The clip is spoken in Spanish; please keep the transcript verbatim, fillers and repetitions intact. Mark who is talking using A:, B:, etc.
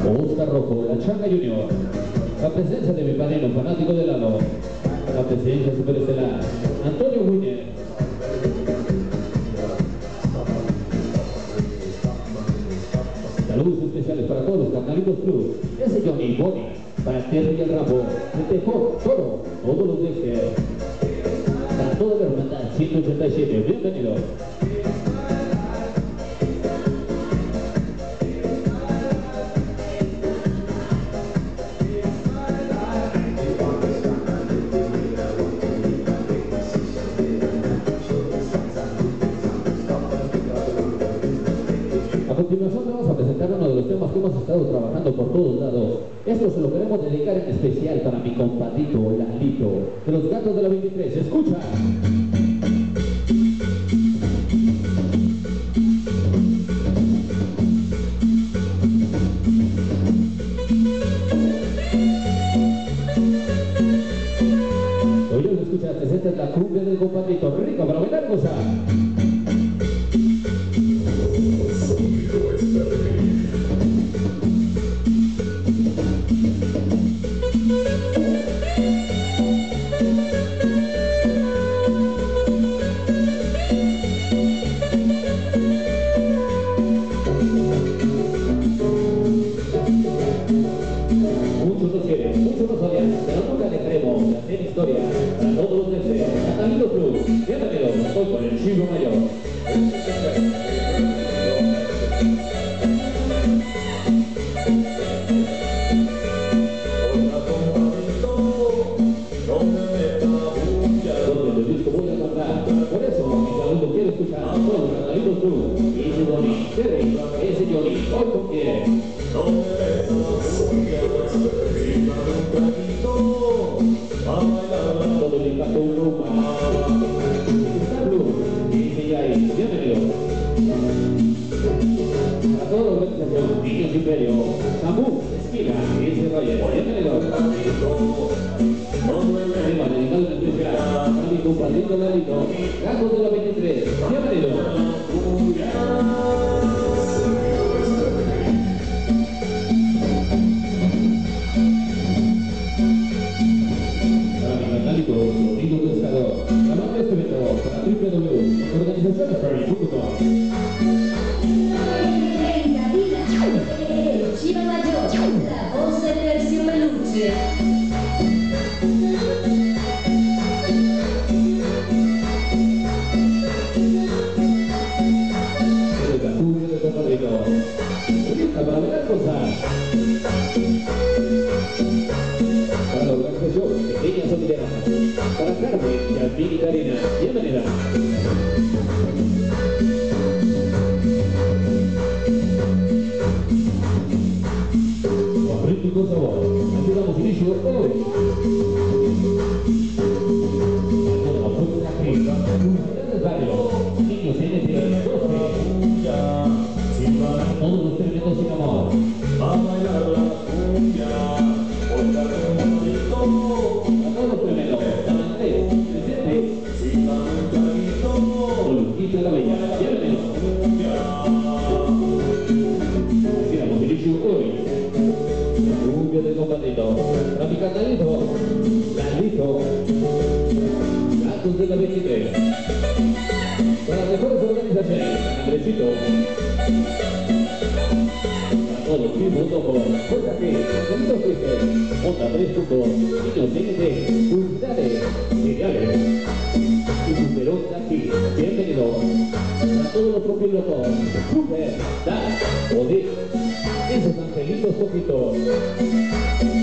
A: Oscar Rojo, la Changa Junior. La presencia de mi padrino fanático del lado. La presencia superestelar, Antonio Winner. Saludos especiales para todos los carnalitos Cruz. Ese Johnny Bonnie, para Terry y el Rambo, el Tejón, Toro, todos los Dexter. Para toda la hermandad ciento ochenta y siete, bienvenidos. A continuación vamos a presentar uno de los temas que hemos estado trabajando por todos lados. Esto se lo queremos dedicar en especial para mi compadrito, Lalito, de los Gatos de la veintitrés. ¡Escucha! Hoy los escuchaste, esta es la cumbia del compadrito, rico para bailar, cosa. Muchos nos quieren, muchos nos odian, pero nunca dejaremos de hacer historia para todos los deseos. Natalino Cruz, bienvenidos, hoy con el Chivo Mayor. Donde el disco voy a comprar, por eso mi saludo quiero escuchar a todos los Natalinos Cruz, y Johnny, Terry, ese Johnny, hoy con quién. Todo el impacto Europa. Está Blue, dice ahí, bienvenido. A toda la organización, Niños Imperio, Samu, Esquina, dice Roger, bienvenido. Tema dedicado en especial a mi compadrito Lalito, Gatos de la veintitrés, bienvenido. Sonido Pescador, la banda de este evento para doble u doble u doble u punto organizaciones punto com.
B: El Chivo Mayor, la voz de Tercio Peluche.
A: El Capullo de compadrito. Lista para ver cosas. Para la organización Pequeña Solidera, para Carmen, Yasmín y Karina, bienvenida. Con rítmico sabor, así damos inicio hoy. Con la fuerza activa, Universidad del Barrio, Niños N T, doce. Todos los tremendos sin amor.
C: A bailar la cumbia.
A: A todos los tremendos, Andrés, presente. Olquita la Bella, bienvenido. Así damos inicio hoy. La cumbia del compadrito. Para mi carnalito, Lalito, Gatos de la veintitrés. Para las mejores organizaciones, Andresito. Todos mismos ojos, Fuerza G, Sonido Freezer, Onda tres puntos, Niños N T, Publicidades, Cereales, y Super Onda G, bienvenido. A todos los copilotos, Super, Dash, Odette, esos angelitos poquitos.